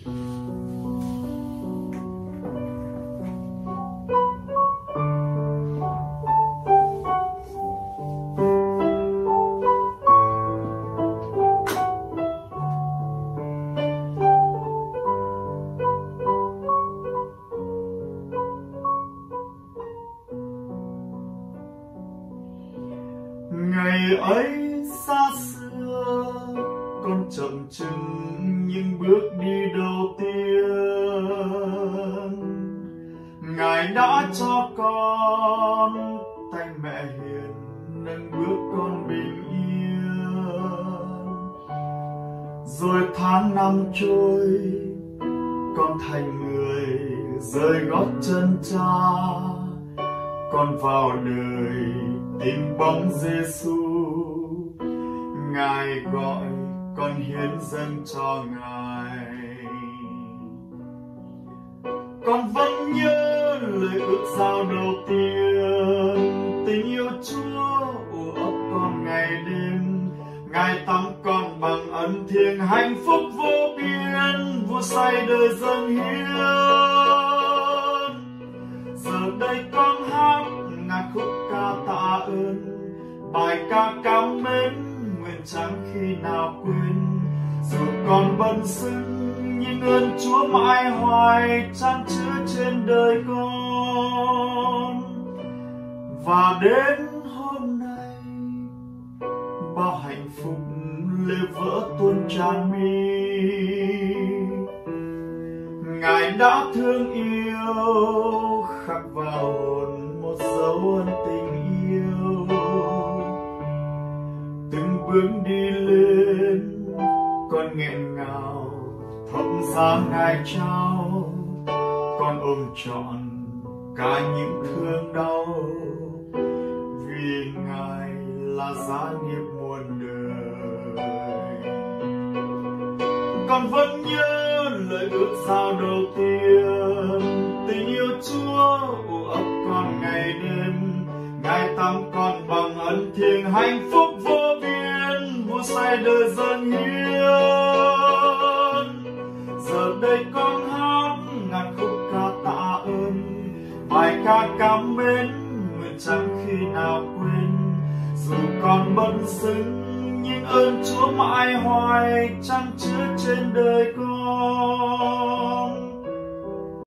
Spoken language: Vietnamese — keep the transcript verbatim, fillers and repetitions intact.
Ngày ấy xa xưa, con chậm chừng những bước đi đầu tiên. Ngài đã cho con tay mẹ hiền nâng bước con bình yên. Rồi tháng năm trôi, con thành người rời gót chân cha. Con vào đời tìm bóng Giêsu, Ngài gọi con hiến dâng cho Ngài. Con vẫn nhớ lời ước giao đầu tiên, tình yêu Chúa ùa ấp con ngày đêm. Ngài tắm con bằng ân thiêng hạnh phúc vô biên, vua say đời dâng hiến. Giờ đây con hát ngàn khúc ca tạ ơn, bài ca cảm mến nguyện chẳng khi nào quên. Dù còn bần xưng nhưng ơn Chúa mãi hoài chan chứa trên đời con. Và đến hôm nay bao hạnh phúc lê vỡ tuôn tràn mi. Ngài đã thương yêu khắc vào hồn một dấu ân tình yêu. Từng bước đi lên con nghẹn ngào thập giá Ngài trao. Con ôm trọn cả những thương đau, vì Ngài là giá nghiệp muôn đời. Con vẫn nhớ lời ước giao đầu tiên, tình yêu Chúa ùa ấp con ngày đêm. Ngài tắm con bằng ân thiêng hạnh phúc vô biên, vua say đời dâng hiến. Giờ đây con hát ngàn khúc ca tạ ơn, bài ca cảm mến nguyện chẳng khi nào quên. Dù còn bần xưng nhưng ơn Chúa mãi hoài chan chứa trên đời con.